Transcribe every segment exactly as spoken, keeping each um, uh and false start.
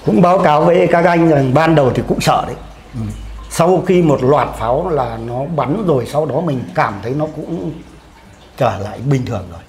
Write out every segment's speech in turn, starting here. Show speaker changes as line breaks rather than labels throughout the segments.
Cũng báo cáo với các anh rằng ban đầu thì cũng sợ đấy. Ừ. Sau khi một loạt pháo là nó bắn rồi, sau đó mình cảm thấy nó cũng trở lại bình thường rồi.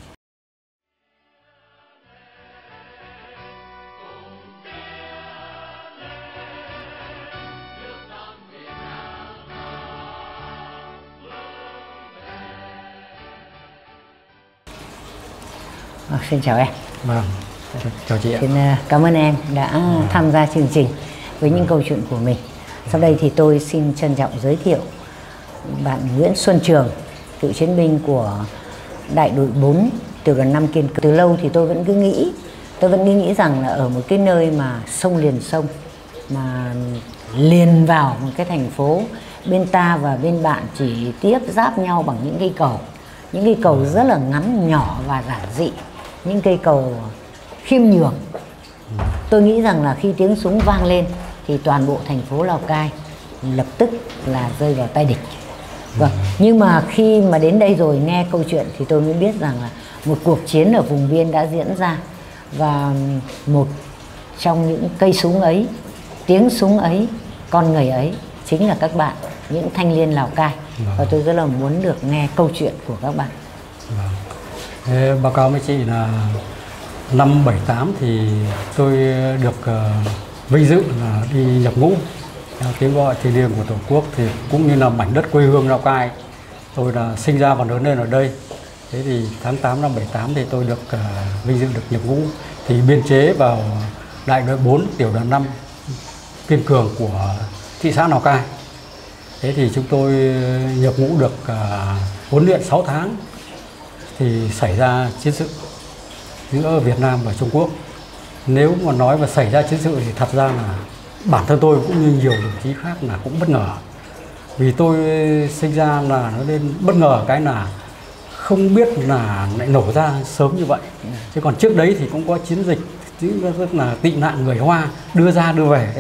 À, xin chào em.
Vâng, chào chị ạ.
Xin uh, cảm ơn em đã à. tham gia chương trình với à. những câu chuyện của mình. Sau đây thì tôi xin trân trọng giới thiệu bạn Nguyễn Xuân Trường, cựu chiến binh của đại đội bốn tiểu đoàn năm Kiên Cường. Từ lâu thì tôi vẫn cứ nghĩ, tôi vẫn cứ nghĩ rằng là ở một cái nơi mà sông liền sông, mà liền vào một cái thành phố, bên ta và bên bạn chỉ tiếp giáp nhau bằng những cây cầu, những cây cầu rất là ngắn nhỏ và giản dị, những cây cầu khiêm nhường. Tôi nghĩ rằng là khi tiếng súng vang lên thì toàn bộ thành phố Lào Cai lập tức là rơi vào tay địch. Vâng. Nhưng mà khi mà đến đây rồi nghe câu chuyện thì tôi mới biết rằng là một cuộc chiến ở vùng biên đã diễn ra, và một trong những cây súng ấy, tiếng súng ấy, con người ấy chính là các bạn, những thanh niên Lào Cai. Vâng. Và tôi rất là muốn được nghe câu chuyện của các bạn.
Vâng. Thế báo cáo với chị là năm bảy tám thì tôi được uh, vinh dự là đi nhập ngũ theo tiếng gọi thiêng liêng của Tổ quốc, thì cũng như là mảnh đất quê hương Lào Cai. Tôi là sinh ra và lớn lên ở đây. Thế thì tháng tám năm bảy tám thì tôi được uh, vinh dự được nhập ngũ, thì biên chế vào đại đội bốn tiểu đoàn năm Kiên Cường của thị xã Lào Cai. Thế thì chúng tôi nhập ngũ được uh, huấn luyện sáu tháng thì xảy ra chiến sự giữa Việt Nam và Trung Quốc. Nếu mà nói mà xảy ra chiến sự thì thật ra là bản thân tôi cũng như nhiều đồng chí khác là cũng bất ngờ. Vì tôi sinh ra là nó lên bất ngờ cái là không biết là lại nổ ra sớm như vậy. Chứ còn trước đấy thì cũng có chiến dịch, rất là tị nạn người Hoa đưa ra đưa về.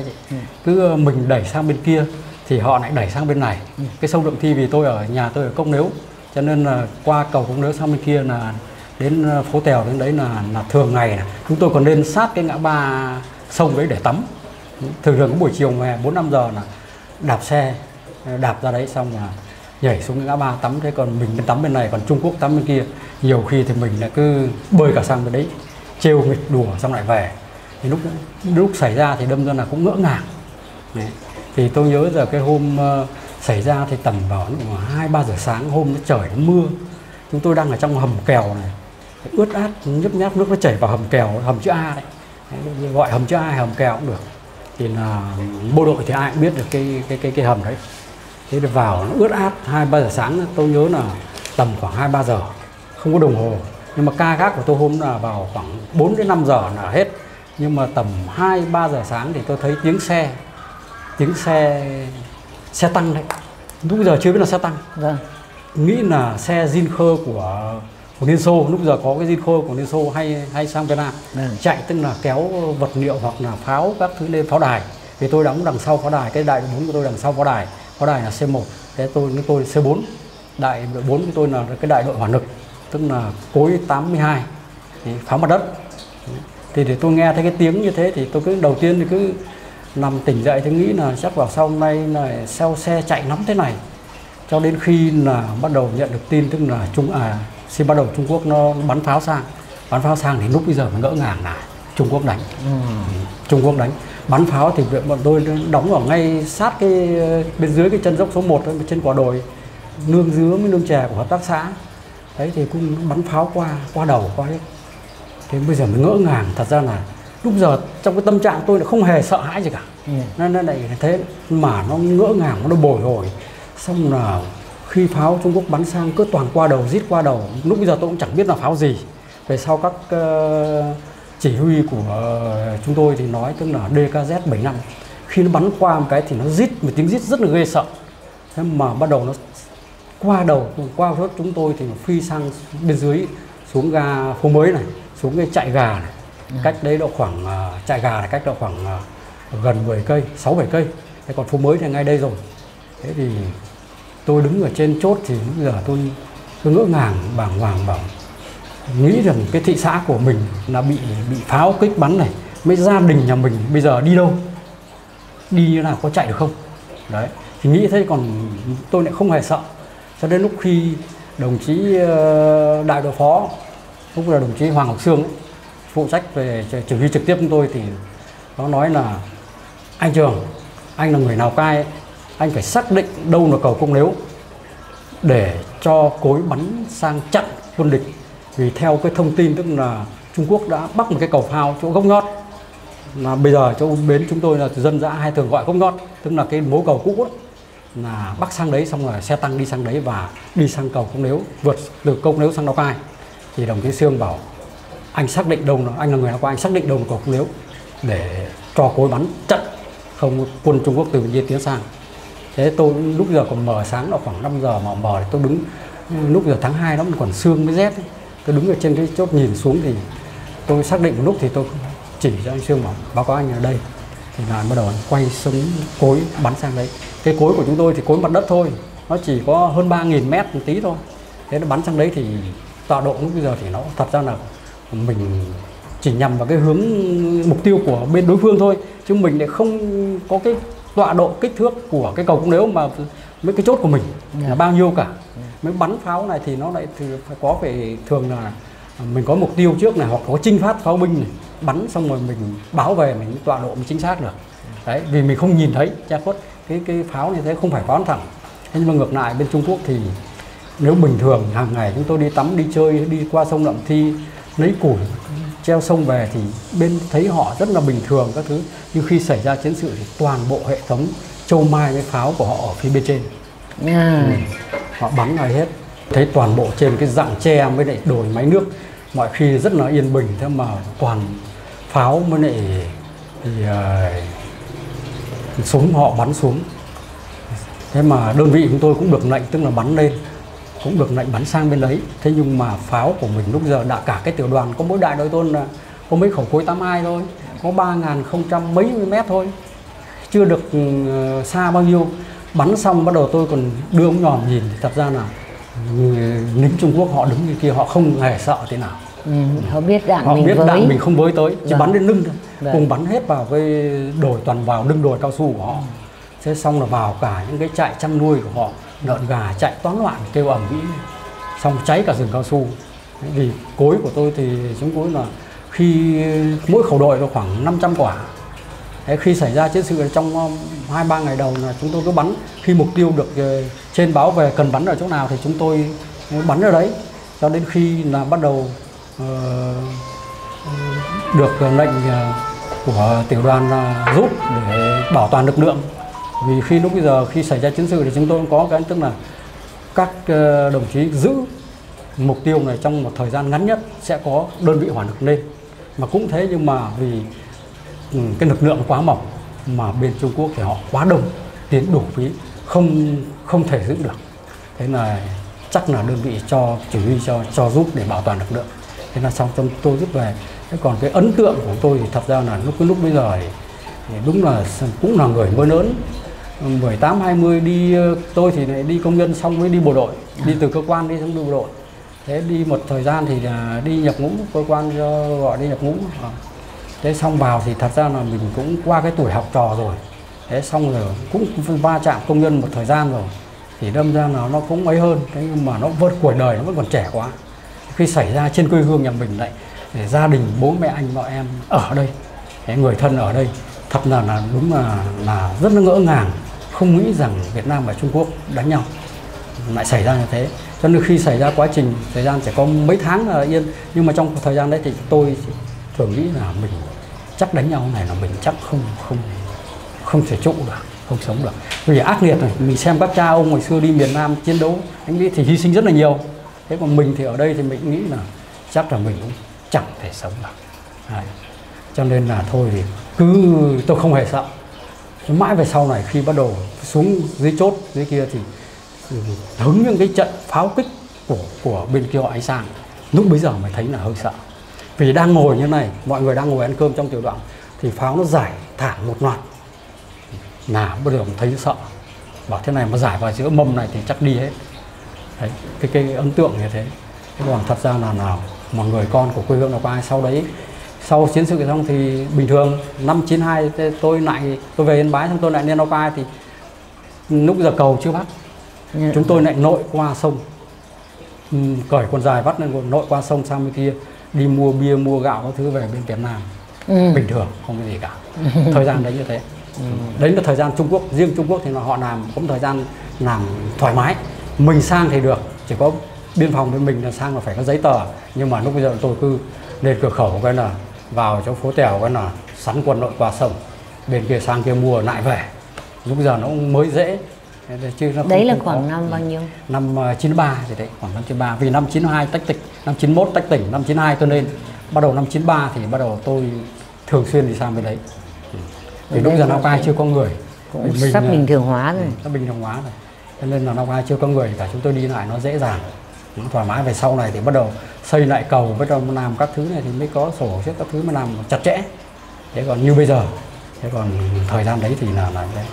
Cứ mình đẩy sang bên kia thì họ lại đẩy sang bên này. Cái sông Đậm Thi, vì tôi ở nhà tôi ở Cốc Nếu, cho nên là qua cầu Cốc Nếu sang bên kia là đến phố Tèo, đến đấy là, là thường ngày này. Chúng tôi còn lên sát cái ngã ba sông đấy để tắm. Thường thường có buổi chiều hè bốn năm giờ là đạp xe đạp ra đấy xong là nhảy xuống cái ngã ba tắm. Thế còn mình tắm bên này, còn Trung Quốc tắm bên kia. Nhiều khi thì mình lại cứ bơi cả sang bên đấy, trêu nghịch đùa xong lại về. Thì lúc lúc xảy ra thì đâm ra là cũng ngỡ ngàng. Đấy. Thì tôi nhớ giờ cái hôm uh, xảy ra thì tầm vào hai ba giờ sáng, hôm nó trời nó mưa, chúng tôi đang ở trong hầm kèo này, ướt át nhấp nháp, nước nó chảy vào hầm kèo, hầm chữ A đấy. Đấy, gọi hầm chữ A hay hầm kèo cũng được. Thì là bộ đội thì ai cũng biết được cái cái cái cái hầm đấy. Thế thì vào nó ướt át hai ba giờ sáng, tôi nhớ là tầm khoảng hai ba giờ, không có đồng hồ. Nhưng mà ca gác của tôi hôm là vào khoảng bốn đến năm giờ là hết. Nhưng mà tầm hai ba giờ sáng thì tôi thấy tiếng xe, tiếng xe xe tăng đấy. Lúc giờ chưa biết là xe tăng.
Vâng.
Nghĩ là xe Jinko của của Liên Xô, lúc giờ có cái Jinko của Liên Xô hay hay sang Việt Nam. Vâng. Chạy, tức là kéo vật liệu hoặc là pháo các thứ lên pháo đài. Vì tôi đóng đằng sau pháo đài, cái đại đội bốn của tôi đằng sau pháo đài. Pháo đài là C một, cái tôi với tôi C bốn. Đại đội bốn của tôi là cái đại đội hỏa lực, tức là cối tám mươi hai, thì pháo mặt đất. Thì để tôi nghe thấy cái tiếng như thế thì tôi cứ đầu tiên thì cứ nằm tỉnh dậy thì nghĩ là chắc vào sau hôm nay là sao xe chạy lắm thế này. Cho đến khi là bắt đầu nhận được tin, tức là Trung à xin bắt đầu Trung Quốc nó bắn pháo sang, bắn pháo sang thì lúc bây giờ mới ngỡ ngàng là Trung Quốc đánh. Ừ. Trung Quốc đánh bắn pháo thì bọn tôi đóng ở ngay sát cái bên dưới cái chân dốc số một, trên quả đồi nương dứa với nương chè của hợp tác xã đấy, thì cũng bắn pháo qua qua đầu qua hết. Thế bây giờ mới ngỡ ngàng. Thật ra là lúc giờ trong cái tâm trạng tôi là không hề sợ hãi gì cả. Ừ. Nên nó lại thế mà nó ngỡ ngàng, nó bồi hồi. Xong là khi pháo Trung Quốc bắn sang cứ toàn qua đầu, rít qua đầu. Lúc bây giờ tôi cũng chẳng biết là pháo gì. Về sau các uh, chỉ huy của uh, chúng tôi thì nói, tức là D K Z bảy mươi lăm, khi nó bắn qua một cái thì nó rít một tiếng rít rất là ghê sợ. Thế mà bắt đầu nó qua đầu, qua rớt chúng tôi thì phi sang bên dưới, xuống ga Phố Mới này, xuống cái chạy gà này. Ừ. Cách đấy độ khoảng uh, chạy gà này cách độ khoảng uh, gần mười cây, sáu bảy cây. Thế còn Phố Mới thì ngay đây rồi. Thế thì tôi đứng ở trên chốt thì bây giờ tôi, tôi ngỡ ngàng, bàng hoàng bảo nghĩ rằng cái thị xã của mình là bị bị pháo kích bắn này, mấy gia đình nhà mình bây giờ đi đâu, đi như nào, có chạy được không. Đấy, thì nghĩ thế, còn tôi lại không hề sợ. Cho đến lúc khi đồng chí đại đội phó, lúc là đồng chí Hoàng Ngọc Sương ấy, phụ trách về chỉ huy trực tiếp chúng tôi, thì nó nói là anh Trường, anh là người Lào Cai ấy, anh phải xác định đâu là cầu Công Nếu để cho cối bắn sang chặn quân địch. Vì theo cái thông tin tức là Trung Quốc đã bắt một cái cầu phao chỗ Gốc Nhót, là bây giờ chỗ bến chúng tôi là dân dã hay thường gọi Gốc Nhót, tức là cái mố cầu cũ ấy, là bắc sang đấy, xong rồi xe tăng đi sang đấy và đi sang cầu Công Nếu, vượt từ Công Nếu sang Lào Cai. Thì đồng chí Sương bảo anh xác định đâu là, anh là người Lào Cai, anh xác định đâu là cầu Công Nếu để cho cối bắn chặn không quân Trung Quốc từ bên kia tiến sang. Thế tôi lúc giờ còn mờ sáng, là khoảng năm giờ mà mờ, tôi đứng lúc giờ tháng hai nó còn sương với rét ấy. Tôi đứng ở trên cái chốt nhìn xuống thì tôi xác định một lúc thì tôi chỉ cho anh Sương bảo báo cáo anh ở đây, thì là bắt đầu quay súng cối bắn sang đấy. Cái cối của chúng tôi thì cối mặt đất thôi, nó chỉ có hơn ba nghìn mét một tí thôi. Thế nó bắn sang đấy thì tọa độ lúc bây giờ thì nó thật ra là mình chỉ nhằm vào cái hướng mục tiêu của bên đối phương thôi, chứ mình lại không có cái tọa độ kích thước của cái cầu Công Nếu mà mấy cái chốt của mình là bao nhiêu cả. Mấy bắn pháo này thì nó lại thì phải có phải thường là mình có mục tiêu trước này, hoặc có trinh phát pháo binh này, bắn xong rồi mình báo về mình tọa độ mình chính xác được. Đấy, vì mình không nhìn thấy che khuất cái cái pháo như thế, không phải pháo bắn thẳng. Thế nhưng mà ngược lại bên Trung Quốc thì nếu bình thường hàng ngày chúng tôi đi tắm đi chơi, đi qua sông Nậm Thi lấy củi treo sông về thì bên thấy họ rất là bình thường các thứ, nhưng khi xảy ra chiến sự thì toàn bộ hệ thống châu mai với pháo của họ ở phía bên trên.
À.
Ừ. Họ bắn lại hết, thấy toàn bộ trên cái rặng tre với lại đồi máy nước mọi khi rất là yên bình, thế mà toàn pháo với lại thì, uh, súng họ bắn xuống. Thế mà đơn vị chúng tôi cũng được lệnh, tức là bắn lên, cũng được lệnh bắn sang bên đấy. Thế nhưng mà pháo của mình lúc giờ đã cả cái tiểu đoàn có mỗi đại đội tôi là có mấy khẩu cối tám hai thôi, có ba nghìn không trăm mấy mươi mét thôi, chưa được uh, xa bao nhiêu. Bắn xong bắt đầu tôi còn đưa ống nhòm nhìn, thì thật ra là lính Trung Quốc họ đứng như kia họ không hề sợ thế nào.
Ừ, họ biết đạn
họ
mình
biết
với.
đạn mình không với tới, chỉ
Vâng.
bắn đến lưng thôi.
Vâng.
Cùng bắn hết vào cái đồi, toàn vào lưng đồi cao su của họ. Thế xong là vào cả những cái trại chăn nuôi của họ, lợn gà chạy toán loạn kêu ầm ĩ, xong cháy cả rừng cao su. Vì cối của tôi thì chúng cối là khi mỗi khẩu đội là khoảng năm trăm quả. Thế khi xảy ra chiến sự trong hai ba ngày đầu là chúng tôi cứ bắn, khi mục tiêu được trên báo về cần bắn ở chỗ nào thì chúng tôi bắn ở đấy, cho đến khi là bắt đầu uh, được lệnh của tiểu đoàn giúp để bảo toàn lực lượng. Vì khi lúc bây giờ khi xảy ra chiến sự thì chúng tôi có cái tức là các đồng chí giữ mục tiêu này trong một thời gian ngắn nhất sẽ có đơn vị hỏa lực lên, mà cũng thế nhưng mà vì cái lực lượng quá mỏng mà bên Trung Quốc thì họ quá đông, tiến đủ phí, không không thể giữ được. Thế là chắc là đơn vị cho chỉ huy cho cho giúp để bảo toàn lực lượng. Thế là xong trong tôi rút về. Thế còn cái ấn tượng của tôi thì thật ra là lúc cái lúc bây giờ thì đúng là cũng là người mới lớn, mười tám hai mươi đi, tôi thì lại đi công nhân xong mới đi bộ đội, đi từ cơ quan đi xong đi bộ đội. Thế đi một thời gian thì đi nhập ngũ, cơ quan cho gọi đi nhập ngũ. Thế xong vào thì thật ra là mình cũng qua cái tuổi học trò rồi. Thế xong rồi cũng va chạm công nhân một thời gian rồi, thì đâm ra là nó cũng ấy hơn. Thế nhưng mà nó vượt tuổi đời, nó vẫn còn trẻ quá. Khi xảy ra trên quê hương nhà mình lại, để gia đình bố mẹ anh bọn em ở đây, cái người thân ở đây, thật là, là đúng là, là rất là ngỡ ngàng, không nghĩ rằng Việt Nam và Trung Quốc đánh nhau lại xảy ra như thế. Cho nên khi xảy ra quá trình thời gian chỉ có mấy tháng là yên, nhưng mà trong thời gian đấy thì tôi thường nghĩ là mình chắc đánh nhau này là mình chắc không không không thể trụ được, không sống được. Vì ác liệt này, mình xem các cha ông ngày xưa đi miền Nam chiến đấu, anh nghĩ thì hy sinh rất là nhiều. Thế còn mình thì ở đây thì mình nghĩ là chắc là mình cũng chẳng thể sống được. Đấy. Cho nên là thôi thì cứ tôi không hề sợ. Mãi về sau này khi bắt đầu xuống dưới chốt dưới kia thì hứng những cái trận pháo kích của của bên kia họ ánh sang, lúc bấy giờ mới thấy là hơi sợ. Vì đang ngồi như này, mọi người đang ngồi ăn cơm trong tiểu đoàn thì pháo nó giải thẳng một loạt, là bây giờ thấy sợ, bảo thế này mà giải vào giữa mâm này thì chắc đi hết. Đấy, cái cái ấn tượng như thế. Thế còn thật ra là nào một người con của quê hương Lào Cai sau đấy sau chiến sự xong thì bình thường năm chín hai tôi lại tôi về Yên Bái, xong tôi lại lên Lào Cai, thì lúc giờ cầu chưa bắt,
Ừ.
chúng tôi lại nội qua sông, ừ, cởi quần dài vắt lên nội qua sông sang bên kia, đi mua bia mua gạo các thứ về bên Việt Nam.
Ừ.
Bình thường không có gì cả. Thời gian đấy như thế. Ừ. Đấy là thời gian Trung Quốc, riêng Trung Quốc thì là họ làm cũng thời gian làm thoải mái. Mình sang thì được, chỉ có biên phòng bên mình là sang là phải có giấy tờ, nhưng mà lúc bây giờ tôi cứ lên cửa khẩu cái là vào chỗ phố Tèo cái là sắn quần nội qua sông, bên kia sang kia mua lại về. Lúc giờ nó cũng mới dễ. Chứ nó
Đấy
không,
là
không
khoảng
có.
năm bao nhiêu?
Năm chín ba thì đấy, khoảng năm chín ba, vì năm chín hai tách tịch, năm chín mốt tách tỉnh, năm chín hai tôi lên, bắt đầu năm chín ba thì bắt đầu tôi thường xuyên đi sang bên đấy. Thì lúc giờ Lào Cai chưa có người,
Cũng sắp bình thường hóa rồi.
Sắp bình thường hóa rồi, cho nên là Lào Cai chưa có người cả, chúng tôi đi lại nó dễ dàng, nó thoải mái. Về sau này thì bắt đầu xây lại cầu, bắt đầu làm các thứ này thì mới có sổ sách các thứ mà làm chặt chẽ. Thế còn như bây giờ, thế còn thời gian đấy thì là là đấy.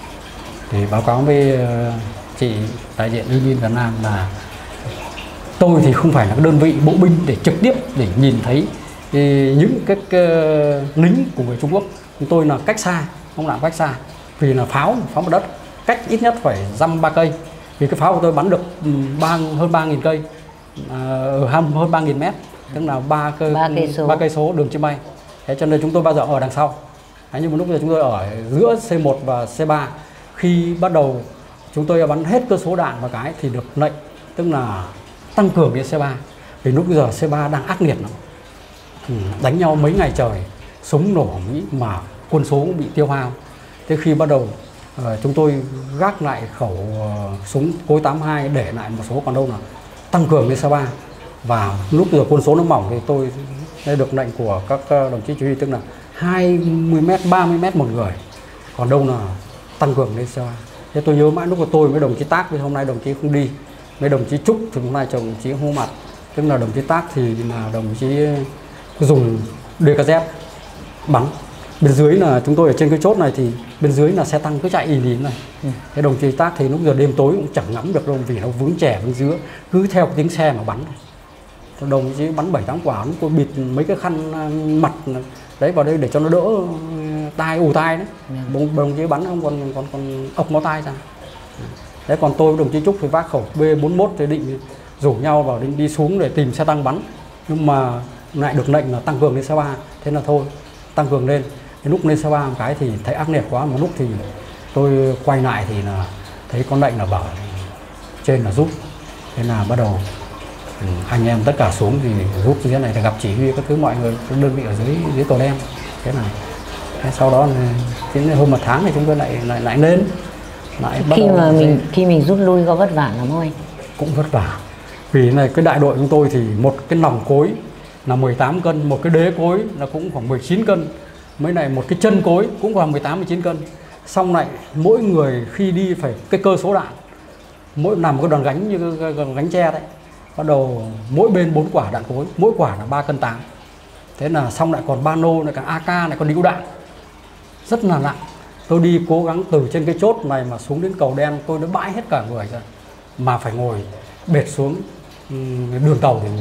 Thì báo cáo với chị đại diện Union Việt Nam là tôi thì không phải là cái đơn vị bộ binh để trực tiếp để nhìn thấy những cái, cái lính của người Trung Quốc. Tôi là cách xa, không làm cách xa, vì là pháo pháo mặt đất cách ít nhất phải dăm ba cây, vì cái pháo của tôi bắn được ba hơn ba nghìn cây, ở à, hơn ba nghìn mét, tức là ba cây ba cây số đường chim bay. Thế cho nên chúng tôi bao giờ ở đằng sau. Thế nhưng mà lúc giờ chúng tôi ở giữa C một và C ba, khi bắt đầu chúng tôi bắn hết cơ số đạn vào cái thì được lệnh, tức là tăng cường đến C ba, vì lúc giờ C ba đang ác liệt lắm. Ừ, đánh nhau mấy ngày trời, súng nổ Mỹ mà quân số cũng bị tiêu hao. Thế khi bắt đầu uh, chúng tôi gác lại khẩu uh, súng cối tám hai, để lại một số, còn đâu là tăng cường lên C ba. Và lúc giờ quân số nó mỏng thì tôi đây được lệnh của các uh, đồng chí chỉ huy, tức là hai mươi mét, ba mươi mét một người, còn đâu là tăng cường lên C ba. Thế tôi nhớ mãi lúc của tôi với đồng chí Tác, vì hôm nay đồng chí không đi, với đồng chí Trúc thì hôm nay chồng đồng chí hô mặt, tức là đồng chí Tác thì là đồng chí dùng đê ca dét bắn. Bên dưới là chúng tôi ở trên cái chốt này thì bên dưới là xe tăng cứ chạy ì lìn này. Ừ. Thế đồng chí Tác thì lúc giờ đêm tối cũng chẳng ngắm được đâu, vì nó vướng chẻ bên dưới, cứ theo cái tiếng xe mà bắn. Đồng chí bắn bảy tám quả, tôi bịt mấy cái khăn mặt đấy vào đây để cho nó đỡ tai ù tai đấy. Ừ. Đồng, đồng chí bắn không còn còn còn ốc máu tai ra. Đấy, còn tôi với đồng chí Trúc thì vác khẩu B bốn mốt thì định rủ nhau vào định đi xuống để tìm xe tăng bắn, nhưng mà lại được lệnh là tăng cường lên C ba, thế là thôi tăng cường lên. Đến lúc lên C ba một cái thì thấy ác liệt quá, một lúc thì tôi quay lại thì là thấy có lệnh là bảo trên là giúp, thế là bắt đầu anh em tất cả xuống thì giúp như thế này, thì gặp chỉ huy các thứ mọi người đơn vị ở dưới dưới tổ đen. Thế là thế sau đó đến hôm một tháng thì chúng tôi lại lại lại lên. Lại
khi mà mình khi mình rút lui có vất vả lắm không anh?
Cũng vất vả, vì này cái đại đội chúng tôi thì một cái nòng cối là mười tám cân, một cái đế cối là cũng khoảng mười chín cân, mấy này một cái chân cối cũng khoảng mười tám mười chín cân. Xong lại mỗi người khi đi phải cái cơ số đạn, mỗi nằm cái đòn gánh như cái đòn gánh tre đấy, bắt đầu mỗi bên bốn quả đạn cối, mỗi quả là ba cân tám. Thế là xong lại còn ba nô, lại cả A K này, còn đĩa đạn rất là nặng. Tôi đi cố gắng từ trên cái chốt này mà xuống đến cầu đen, tôi đã bãi hết cả người ra, mà phải ngồi bệt xuống đường tàu để ngủ,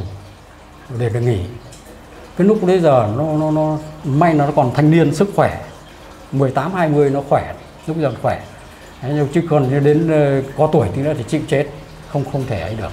để được nghỉ. Cái lúc bây giờ nó, nó, nó may nó còn thanh niên, sức khỏe mười tám hai mươi nó khỏe, lúc giờ khỏe. Thế nhưng chứ còn như đến có tuổi thì nữa thì chịu chết, không không thể ấy được.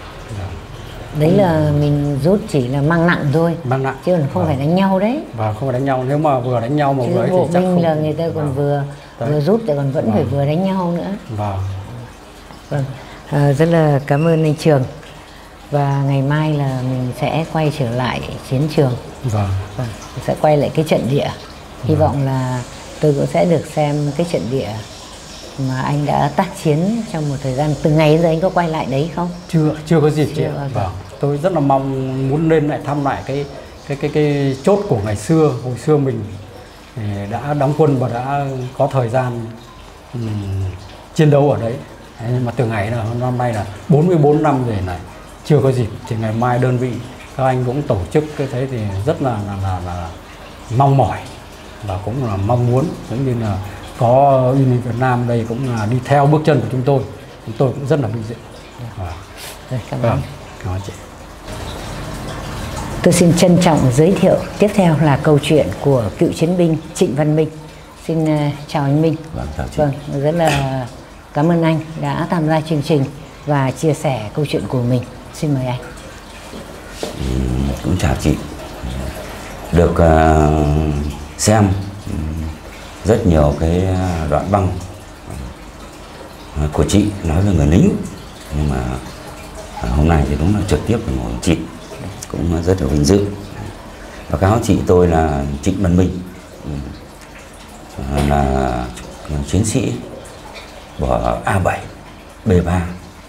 Đấy là mình rút chỉ là mang nặng thôi,
mang nặng
chứ không và, phải đánh nhau đấy.
Và không phải đánh nhau, nếu mà vừa đánh nhau mà vừa
thì chắc không. Là người ta còn
và,
vừa đấy. vừa rút thì còn vẫn và, phải vừa đánh nhau nữa.
Và.
Vâng, à, rất là cảm ơn anh Trường. Và ngày mai là mình sẽ quay trở lại chiến trường.
Vâng.
Vâng, sẽ quay lại cái trận địa. Hy vâng. vọng là tôi cũng sẽ được xem cái trận địa mà anh đã tác chiến trong một thời gian. Từ ngày đến giờ anh có quay lại đấy không?
Chưa, chưa có dịp chị ạ. Vâng. Tôi rất là mong muốn lên lại thăm lại cái cái cái cái chốt của ngày xưa. Hồi xưa mình đã đóng quân và đã có thời gian um, chiến đấu ở đấy. Đấy, nhưng mà từ ngày là năm nay là bốn mươi bốn năm rồi này, chưa có dịp. Thì ngày mai đơn vị các anh cũng tổ chức cái thế thì rất là là, là, là mong mỏi và cũng là mong muốn, cũng như là có Union Việt Nam đây cũng là đi theo bước chân của chúng tôi, chúng tôi cũng rất là vinh dự.
Rồi, cảm ơn.
Cảm ơn chị.
Tôi xin trân trọng giới thiệu tiếp theo là câu chuyện của cựu chiến binh Trịnh Văn Minh. Xin uh, chào anh Minh.
Vâng, chào chị.
Vâng, rất là cảm ơn anh đã tham gia chương trình và chia sẻ câu chuyện của mình. Xin mời anh.
Ừ, cũng chào chị. Được uh, xem rất nhiều cái đoạn băng của chị nói về người lính, nhưng mà hôm nay thì đúng là trực tiếp ngồi với chị, cũng rất là vinh dự. Báo cáo chị, tôi là Trịnh Văn Minh, là chiến sĩ của A bảy, B ba,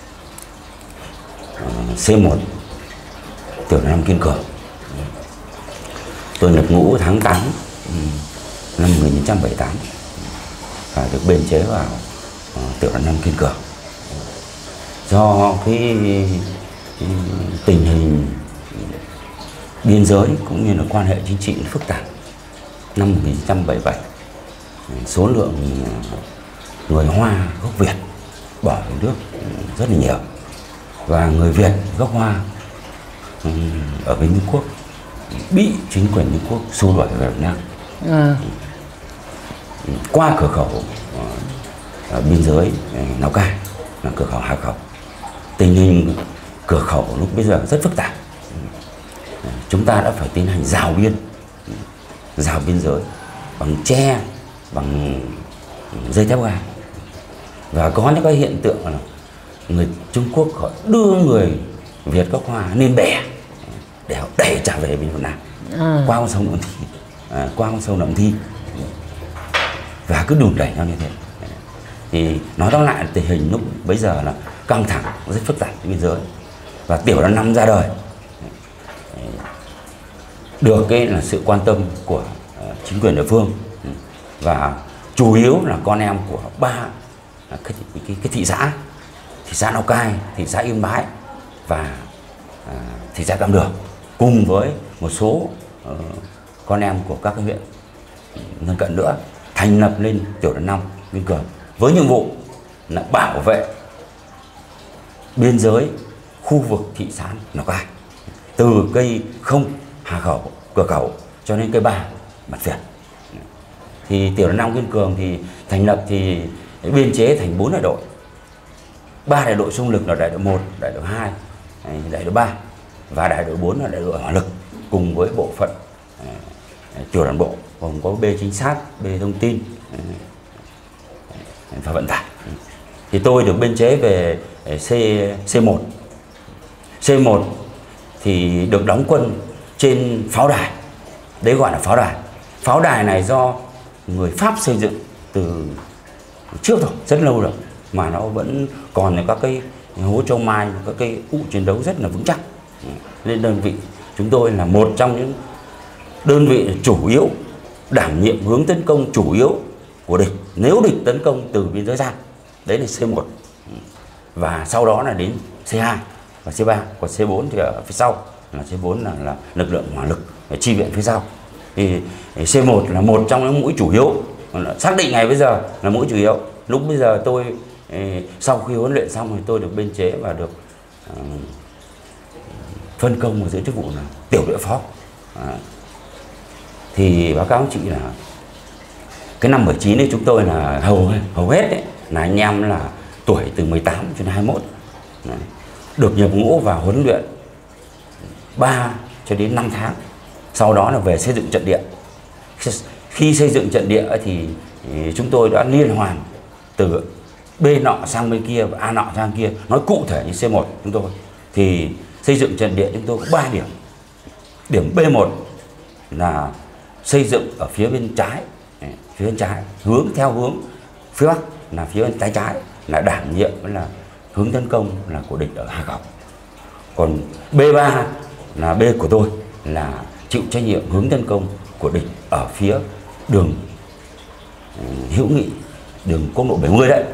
C một, tiểu đoàn năm Kiên Cường. Tôi nhập ngũ tháng tám năm một nghìn chín trăm bảy mươi tám và được biên chế vào tiểu đoàn năm Kiên Cường. Do cái, cái tình hình biên giới cũng như là quan hệ chính trị phức tạp, năm một nghìn chín trăm bảy mươi bảy số lượng người Hoa gốc Việt bỏ về nước rất là nhiều, và người Việt gốc Hoa ở bên Trung Quốc bị chính quyền Trung Quốc xua đuổi về Việt Nam. À. Qua cửa khẩu ở biên giới Lào Cai là cửa khẩu Hà Khẩu. Tình hình cửa khẩu lúc bây giờ rất phức tạp. Chúng ta đã phải tiến hành rào biên, rào biên giới bằng tre, bằng dây thép gai, và có những cái hiện tượng là người Trung Quốc họ đưa người Việt gốc Hoa lên bè để họ đẩy trả về bên Việt Nam. À. Qua con sông Nậm Thi, à, qua con sông Nậm Thi, và cứ đùn đẩy nhau như thế. Thì nói tóm lại, tình hình lúc bây giờ là căng thẳng, rất phức tạp trên biên giới. Và tiểu đoàn năm ra đời được cái là sự quan tâm của uh, chính quyền địa phương, và chủ yếu là con em của ba cái, cái, cái thị xã, thị xã Lào Cai, thị xã Yên Bái và uh, thị xã Tam Đường, cùng với một số uh, con em của các cái huyện lân cận nữa, thành lập lên tiểu đoàn năm Kiên Cường với nhiệm vụ là bảo vệ biên giới khu vực thị xã Lào Cai, từ cây không Hà Khẩu, cửa khẩu cho đến cây ba Bản Việt. Thì tiểu đoàn năm Kiên Cường thì thành lập thì biên chế thành bốn đại đội, ba đại đội xung lực là đại đội một, đại đội hai, đại đội ba, và đại đội bốn là đại đội hỏa lực, cùng với bộ phận tiểu đoàn bộ gồm có B chính sát, B thông tin và vận tải. Thì tôi được biên chế về C C1. C một thì được đóng quân trên pháo đài, đấy gọi là pháo đài. Pháo đài này do người Pháp xây dựng từ trước rồi, rất lâu rồi, mà nó vẫn còn các cái hố châu mai, các cái ụ chiến đấu rất là vững chắc. Nên đơn vị chúng tôi là một trong những đơn vị chủ yếu đảm nhiệm hướng tấn công chủ yếu của địch nếu địch tấn công từ biên giới ra, đấy là C một, và sau đó là đến C hai và C ba, còn C bốn thì ở phía sau là C bốn là, là lực lượng hỏa lực để chi viện phía sau. Thì C một là một trong những mũi chủ yếu, xác định ngày bây giờ là mũi chủ yếu. Lúc bây giờ tôi sau khi huấn luyện xong thì tôi được biên chế và được uh, phân công một giữ chức vụ là tiểu đội phó. À, thì báo cáo chị là cái năm bảy chín ấy chúng tôi là hầu hầu hết ấy, là anh em là tuổi từ mười tám cho đến hai mươi mốt. Đấy. Được nhập ngũ và huấn luyện ba cho đến năm tháng. Sau đó là về xây dựng trận địa. Khi xây dựng trận địa thì chúng tôi đã liên hoàn từ B nọ sang bên kia và A nọ sang kia. Nói cụ thể như C một chúng tôi thì xây dựng trận địa chúng tôi có ba điểm. Điểm B một là xây dựng ở phía bên trái, phía bên trái hướng theo hướng phía bắc là phía bên tay trái là đảm nhiệm là hướng tấn công là của địch ở Hà Khẩu. Còn B ba là B của tôi là chịu trách nhiệm hướng tấn công của địch ở phía đường hữu nghị, đường quốc lộ bảy mươi đấy.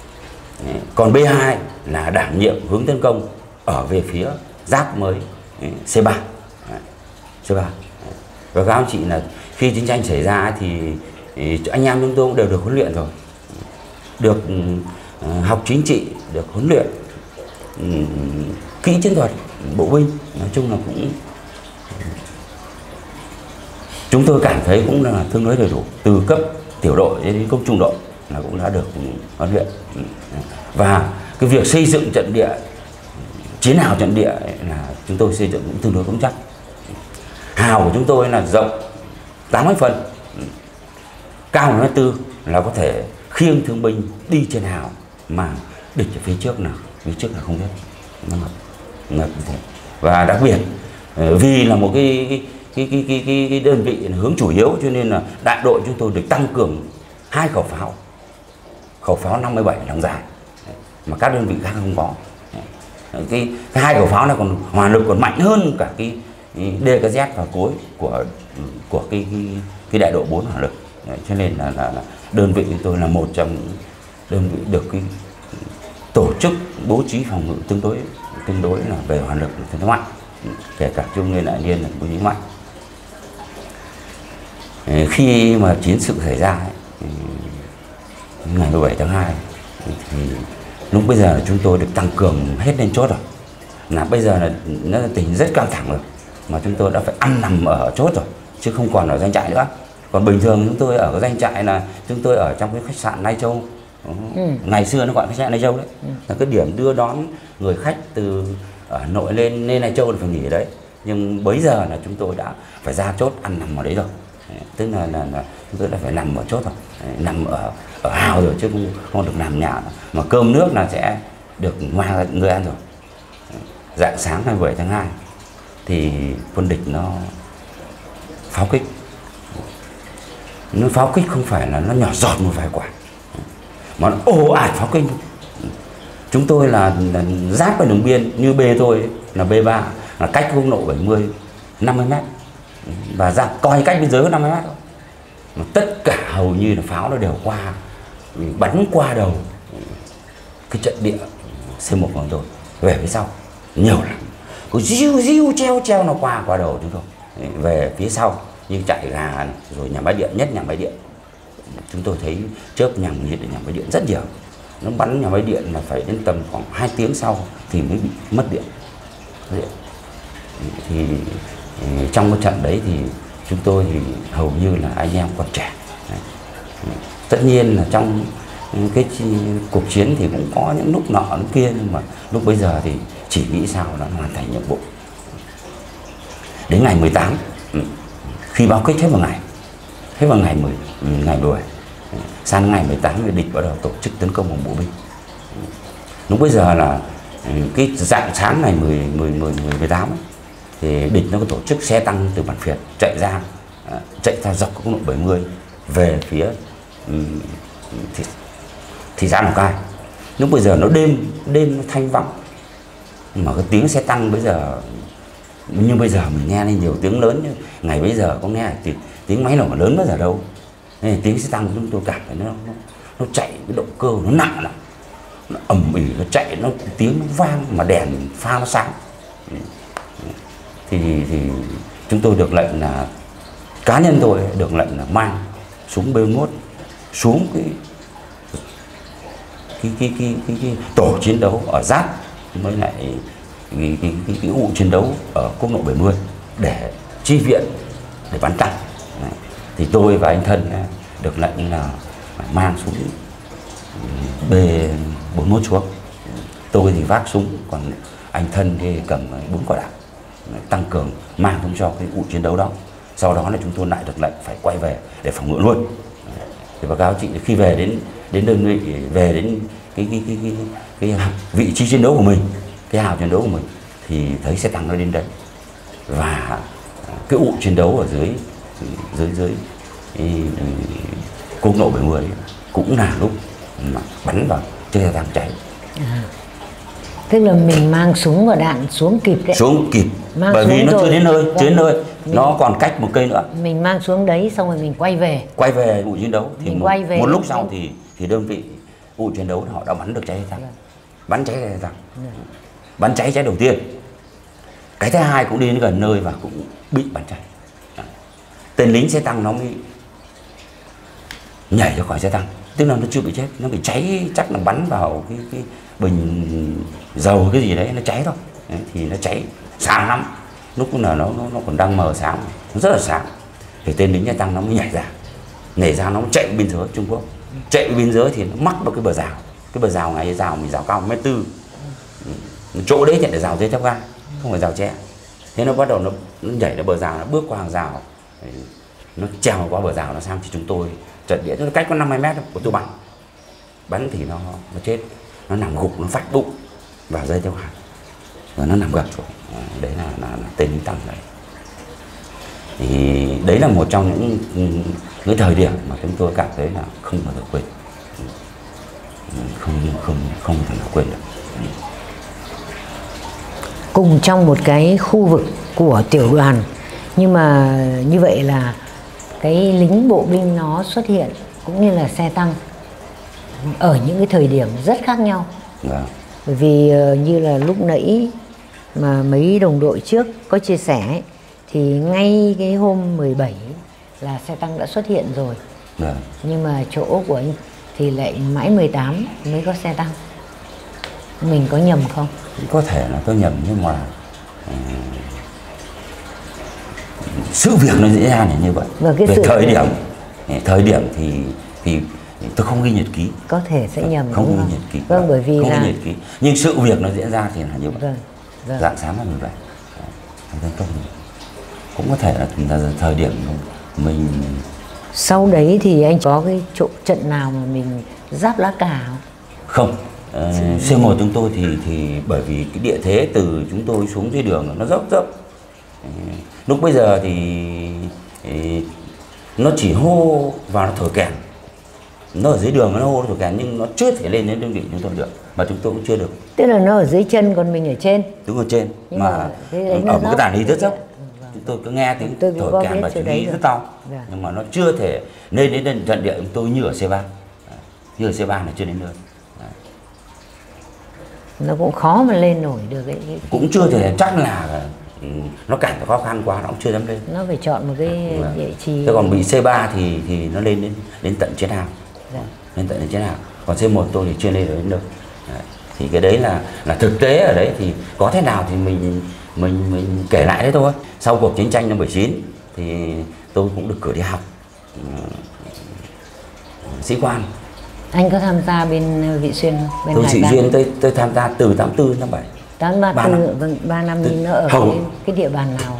Còn B hai là đảm nhiệm hướng tấn công ở về phía giáp mới C ba. C ba. Và các anh chị là khi chiến tranh xảy ra thì anh em chúng tôi cũng đều được huấn luyện rồi, được học chính trị, được huấn luyện kỹ chiến thuật bộ binh, nói chung là cũng chúng tôi cảm thấy cũng là tương đối đầy đủ, từ cấp tiểu đội đến cấp trung đội là cũng đã được huấn luyện. Và cái việc xây dựng trận địa, chiến hào trận địa là chúng tôi xây dựng cũng tương đối vững chắc. Hào của chúng tôi là rộng tám mươi phân, cao một mét tư, là có thể khiêng thương binh đi trên hào mà địch ở phía trước là phía trước là không biết nó ngập ngập như thế. Và đặc biệt vì là một cái cái cái cái cái, cái, cái đơn vị hướng chủ yếu, cho nên là đại đội chúng tôi được tăng cường hai khẩu pháo, khẩu pháo năm mươi bảy lòng dài mà các đơn vị khác không có. Cái, cái hai khẩu pháo này còn hỏa lực còn mạnh hơn cả cái, cái đê ca dét và cối của của cái cái, cái đại đội bốn hỏa lực. Cho nên là, là, là đơn vị của tôi là một trong những đơn vị được cái tổ chức bố trí phòng ngự tương đối tương đối là về hỏa lực tương đối mạnh, kể cả trung niên đại niên là bố trí mạnh. Khi mà chiến sự xảy ra ấy, ngày mười bảy tháng hai thì lúc bây giờ là chúng tôi được tăng cường hết lên chốt rồi, là bây giờ là nó là tình rất căng thẳng rồi, mà chúng tôi đã phải ăn nằm ở chốt rồi chứ không còn ở doanh trại nữa. Còn bình thường chúng tôi ở cái doanh trại là chúng tôi ở trong cái khách sạn Lai Châu. Ừ. Ngày xưa nó gọi khách sạn Lai Châu đấy, ừ. là cái điểm đưa đón người khách từ ở Hà Nội lên lên Lai Châu là phải nghỉ ở đấy. Nhưng bấy giờ là chúng tôi đã phải ra chốt ăn nằm ở đấy rồi, tức là, là, là chúng tôi đã phải nằm ở chốt rồi, nằm ở ở hào rồi chứ không, không được nằm nhà nữa. Mà cơm nước là sẽ được mang người ăn rồi. Rạng sáng ngày mười bảy tháng hai thì quân địch nó pháo kích. Nó pháo kích không phải là nó nhỏ giọt một vài quả, mà nó ồ ạt pháo kích. Chúng tôi là, là giáp với đường biên, như B tôi ấy, là B ba, là cách quốc lộ bảy mươi năm mươi mét, và ra coi cách biên giới có năm mươi mét thôi. Mà tất cả hầu như là pháo nó đều qua, bắn qua đầu cái trận địa C một của chúng tôi về phía sau nhiều lắm, có diu diu treo treo nó qua qua đầu chúng tôi về phía sau, như chạy gà này, rồi nhà máy điện, nhất nhà máy điện chúng tôi thấy chớp nhằng nhiệt ở nhà máy điện rất nhiều. Nó bắn nhà máy điện là phải đến tầm khoảng hai tiếng sau thì mới bị mất điện. Thì, thì trong cái trận đấy thì chúng tôi thì hầu như là anh em còn trẻ. Đấy. Tất nhiên là trong cái cuộc chiến thì cũng có những lúc nọ lúc kia, nhưng mà lúc bây giờ thì chỉ nghĩ sao nó hoàn thành nhiệm vụ. Đến ngày mười tám, khi báo kích hết một ngày, hết vào ngày mười, ngày mười, sang ngày mười tám thì địch bắt đầu tổ chức tấn công bằng bộ binh. Lúc bây giờ là cái dạng sáng ngày mười, mười, mười, mười tám ấy, thì địch nó có tổ chức xe tăng từ Bản Việt chạy ra, chạy ra dọc quốc lộ bảy mươi về phía thị, thị xã Lào Cai. Lúc bây giờ nó đêm đêm nó thanh vắng, mà cái tiếng xe tăng bây giờ như bây giờ mình nghe lên nhiều tiếng lớn, nhưng ngày bây giờ có nghe thì tiếng máy nổ lớn bao giờ đâu. Nên tiếng xe tăng chúng tôi cảm thấy nó nó, nó chạy cái động cơ nó nặng lắm, nó ầm ĩ, nó chạy, nó tiếng nó vang mà đèn pha nó sáng. Thì thì chúng tôi được lệnh là cá nhân tôi được lệnh là mang súng B mốt xuống cái cái cái cái, cái, cái tổ chiến đấu ở giáp với lại cái cái cái, cái ụ chiến đấu ở quốc lộ bảy mươi để chi viện, để bắn tăng. Thì tôi và anh Thân được lệnh là mang súng B bốn mốt xuống. Tôi thì vác súng, còn anh Thân thì cầm bốn quả đạn tăng cường mang xuống cho cái ụ chiến đấu đó. Sau đó là chúng tôi lại được lệnh phải quay về để phòng ngự luôn. Thì báo cáo chị, khi về đến đến đơn vị, về đến cái cái cái cái, cái, cái vị trí chiến đấu của mình, cái hào chiến đấu của mình, thì thấy xe tăng nó đến đấy, và cái ụ chiến đấu ở dưới dưới dưới quốc lộ bảy mươi cũng là lúc mà bắn vào chiếc xe tăng cháy.
À, tức là mình mang súng và đạn xuống kịp đấy.
Xuống kịp, mang bởi vì nó chưa đến nơi, chưa đến nơi, mình, nó còn cách một cây nữa.
Mình mang xuống đấy xong rồi mình quay về.
Quay về ụ chiến đấu thì
mình
một,
quay về
một lúc sau thì thì đơn vị ụ chiến đấu họ đã bắn được cháy xe tăng, bắn cháy xe tăng, bắn cháy cháy đầu tiên. Cái thứ hai cũng đi đến gần nơi và cũng bị bắn cháy. Tên lính xe tăng nó mới nhảy ra khỏi xe tăng, tức là nó chưa bị chết, nó bị cháy, chắc là bắn vào cái, cái bình dầu cái gì đấy nó cháy thôi. Đấy, thì nó cháy sáng lắm, lúc nào nó nó nó còn đang mờ sáng, nó rất là sáng, thì tên lính Nha Tăng nó mới nhảy ra, nhảy ra nó chạy biên giới Trung Quốc, chạy biên giới thì nó mắc vào cái bờ rào, cái bờ rào này rào mình rào cao một mét tư, chỗ đấy nhận để rào dây thép gai, không phải rào tre. Thế nó bắt đầu nó, nó nhảy đến bờ rào, nó bước qua hàng rào, nó trèo qua bờ rào nó sang thì chúng tôi trận địa nó cách có năm mươi mét của tôi bắn, bắn thì nó nó chết, nó nằm gục, nó phát bụng vào dây thép gai và nó nằm gật rồi. Đấy là, là, là tên lính Tăng đấy. Thì đấy là một trong những cái thời điểm mà chúng tôi cảm thấy là không bao giờ quên, không không không thể nào quên được.
Cùng trong một cái khu vực của tiểu đoàn, nhưng mà như vậy là cái lính bộ binh nó xuất hiện cũng như là xe tăng ở những cái thời điểm rất khác nhau.
Vâng.
Bởi vì như là lúc nãy mà mấy đồng đội trước có chia sẻ ấy, thì ngay cái hôm mười bảy là xe tăng đã xuất hiện rồi.
Vâng.
Nhưng mà chỗ của anh thì lại mãi mười tám mới có xe tăng. Mình có nhầm không?
Có thể là tôi nhầm, nhưng mà uh, sự việc nó diễn ra là như vậy.
Và cái
về
sự
thời điểm thời điểm thì thì tôi không ghi nhật ký,
có thể sẽ nhầm,
không
đúng
ghi
không?
nhật ký,
Vâng, bởi vì
không
là
ghi nhật ký, nhưng sự việc nó diễn ra thì là như vậy.
Vâng, vâng.
Rạng sáng là mười bảy tấn công, cũng có thể là, là thời điểm mình.
Sau đấy thì anh có cái chỗ trận nào mà mình giáp lá cà không?
Không. Uh, C một chúng tôi thì thì bởi vì cái địa thế từ chúng tôi xuống dưới đường nó dốc dốc. Uh, lúc bây giờ thì uh, nó chỉ hô vào nó thổi kèn, nó ở dưới đường nó hô nó thổi kèn, nhưng nó chưa thể lên đến đơn vị chúng tôi được, mà chúng tôi cũng chưa được.
Tức là nó ở dưới chân còn mình ở trên.
Đúng ở trên,
Nhưng
mà,
mà cái
ở một cái tảng đá rất dốc.
Vâng.
Chúng tôi cứ nghe tiếng
Tôi
thổi kèn và chỉ huy rất to,
dạ.
Nhưng mà nó chưa thể lên đến trận địa chúng tôi như ở C ba, như ở C ba là chưa đến nơi.
Nó cũng khó mà lên nổi được ấy.
Cũng chưa thể, chắc là nó cảm thấy khó khăn quá nó cũng chưa dám lên.
Nó phải chọn một cái địa chỉ.
Thế còn bị C ba thì thì nó lên đến đến tận chiến hào,
dạ.
Lên tận đến chiến hào. Còn C một tôi thì chưa lên được đến đâu. Đấy. Thì cái đấy là là thực tế ở đấy, thì có thế nào thì mình mình mình kể lại đấy thôi. Sau cuộc chiến tranh năm bảy chín thì tôi cũng được cử đi học sĩ quan.
Anh có tham gia bên Vị Xuyên không? Bên
Tôi
Hải
Vị
Bang.
Xuyên tôi tôi tham gia từ tám tư năm bảy.
tám ba
ba năm.
Vâng, ba năm.
Từ,
Nhưng nó ở
hầu,
cái, cái địa bàn nào?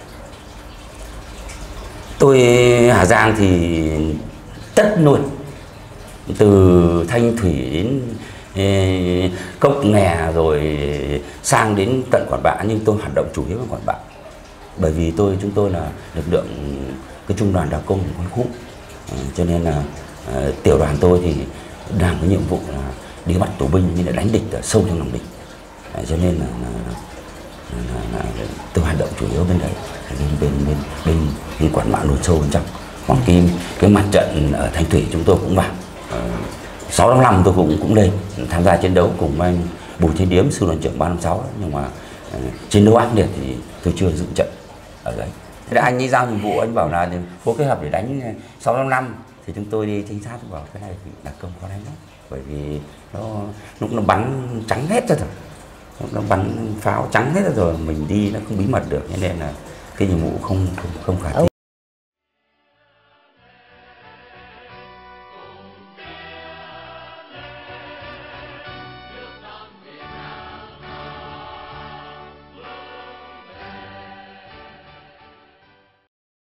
Tôi Hà Giang thì tất luôn, từ Thanh Thủy đến eh, Cốc Nghè rồi sang đến tận Quản Bạ, nhưng tôi hoạt động chủ yếu ở Quản Bạ, bởi vì tôi chúng tôi là lực lượng cái trung đoàn đặc công quân khu, à, cho nên là à, tiểu đoàn tôi thì làm cái nhiệm vụ là đi bắt tù binh, nhưng lại đánh địch ở sâu trong lòng địch, à, cho nên là, là, là, là, là tôi hoạt động chủ yếu bên đấy, bên bên bên bên, bên Quản Bạ luôn sâu bên trong. Còn cái cái mặt trận ở Thanh Thủy chúng tôi cũng vào. sáu năm năm tôi cũng cũng lên tham gia chiến đấu cùng anh Bùi Thiên Điếm, sư đoàn trưởng ba năm sáu, nhưng mà uh, chiến đấu ác liệt thì tôi chưa dựng trận ở đấy. Thế anh ấy giao nhiệm vụ, anh bảo là phối kết hợp để đánh sáu năm năm, thì chúng tôi đi trinh sát, bảo cái này thì đặc công khó đánh lắm, bởi vì nó lúc nó bắn trắng hết ra rồi, lúc nó bắn pháo trắng hết ra rồi, mình đi nó không bí mật được, cho nên là cái nhiệm vụ không không, không khả thi.